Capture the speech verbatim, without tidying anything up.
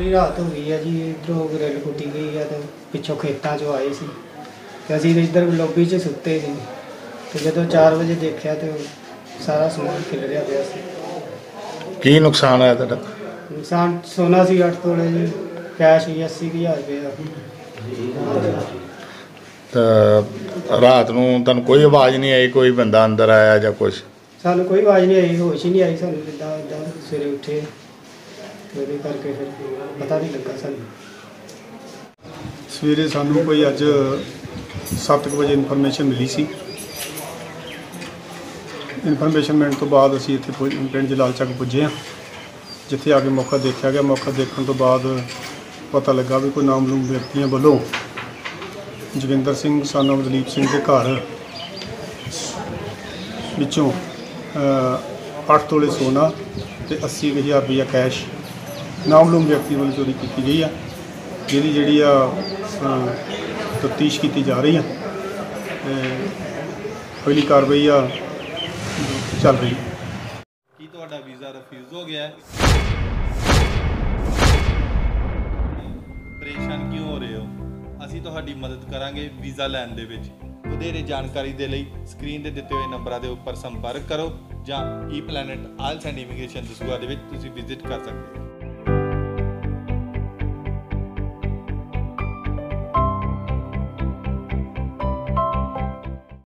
ਸਾਰੀ ਰਾਤ ਹੋ ਗਈ ਹੈ ਜੀ। ਇੱਧਰੋਂ ਗ੍ਰਿਲ ਕੁੱਟੀ ਗਈ ਹੈ ਤੇ ਪਿੱਛੋਂ ਖੇਤਾਂ 'ਚੋਂ ਆਏ ਸੀ ਤੇ ਅਸੀਂ ਇੱਧਰ ਲੋਬੀ 'ਚ ਸੁੱਤੇ ਸੀ ਤੇ ਜਦੋਂ ਚਾਰ ਵਜੇ ਦੇਖਿਆ ਤੇ ਸਾਰਾ ਸਮਾਨ ਖਿਲਰਿਆ ਪਿਆ ਸੀ। ਕੀ ਨੁਕਸਾਨ ਹੋਇਆ ਤੁਹਾਡਾ? ਨੁਕਸਾਨ ਸੋਨਾ ਸੀ ਅੱਠ ਤੋਲੇ ਜੀ, ਕੈਸ਼ ਸੀ अस्सी हज़ार रुपया। ਤਾਂ ਰਾਤ ਨੂੰ ਤੁਹਾਨੂੰ ਕੋਈ ਆਵਾਜ਼ ਨਹੀਂ ਆਈ, ਕੋਈ ਬੰਦਾ ਅੰਦਰ ਆਇਆ ਜਾਂ ਕੁਛ? ਸਾਨੂੰ ਕੋਈ ਆਵਾਜ਼ ਨਹੀਂ ਆਈ, ਹੋਸ਼ ਹੀ ਨਹੀਂ ਆਈ ਸਾਨੂੰ। ਜਿੱਦਾਂ ਇੱਦਾਂ ਸਵੇਰੇ ਉੱਠੇ ਤੇ ਉਹਦੇ ਕਰਕੇ ਫਿਰ ਪਤਾ ਨਹੀਂ ਲੱਗਾ ਸਾਨੂੰ। ਸਵੇਰੇ ਸਾਨੂੰ ਕੋਈ ਅੱਜ ਸੱਤ ਵਜੇ ਇਨਫੋਰਮੇਸ਼ਨ ਮਿਲੀ ਸੀ। ਇਨਫੋਰਮੇਸ਼ਨ ਮਿਲਣ ਤੋਂ ਬਾਅਦ ਅਸੀਂ ਇੱਥੇ ਪਿੰਡ ਜਲਾਲ ਚੱਕ ਪੁੱਜੇ ਹਾਂ, ਜਿੱਥੇ ਆ ਕੇ ਮੌਕਾ ਦੇਖਿਆ ਗਿਆ। ਮੌਕਾ ਦੇਖਣ ਤੋਂ ਬਾਅਦ ਪਤਾ ਲੱਗਾ ਵੀ ਕੋਈ ਨਾਮਲੂਮ ਵਿਅਕਤੀਆਂ ਵੱਲੋਂ ਜੋਗਿੰਦਰ ਸਿੰਘ son of ਦਲੀਪ ਸਿੰਘ ਦੇ ਘਰ ਵਿੱਚੋਂ ਅੱਠ ਤੋਲੇ ਸੋਨਾ ਤੇ अस्सी हज़ार ਰੁਪਇਆ ਕੈਸ਼ ਨਾਮਲੂਮ ਵਿਅਕਤੀ ਵੱਲੋਂ ਚੋਰੀ ਕੀਤੀ ਗਈ ਆ, ਜਿਹਦੀ ਜਿਹੜੀ ਆ ਤਫਤੀਸ਼ ਕੀਤੀ ਜਾ ਰਹੀ ਆ ਤੇ ਪਹਿਲੀ ਕਾਰਵਾਈ ਆ ਚੱਲ ਰਹੀ। ਕੀ ਤੁਹਾਡਾ ਵੀਜ਼ਾ ਰਿਫਿਊਜ਼ ਹੋ ਗਿਆ ਹੈ? ਪਰੇਸ਼ਾਨ ਕਿਉਂ ਹੋ ਰਹੇ ਹੋ? ਅਸੀਂ ਤੁਹਾਡੀ ਮਦਦ ਕਰਾਂਗੇ ਵੀਜ਼ਾ ਲੈਣ ਦੇ ਵਿੱਚ। ਵਧੇਰੇ ਜਾਣਕਾਰੀ ਦੇ ਲਈ ਸਕਰੀਨ ਤੇ ਦਿੱਤੇ ਹੋਏ ਨੰਬਰਾਂ ਦੇ ਉੱਪਰ ਸੰਪਰਕ ਕਰੋ ਜਾਂ E planet IELTS and immigration Dasuya ਦੇ ਵਿੱਚ ਤੁਸੀਂ ਵਿਜ਼ਿਟ ਕਰ ਸਕਦੇ ਹੋ।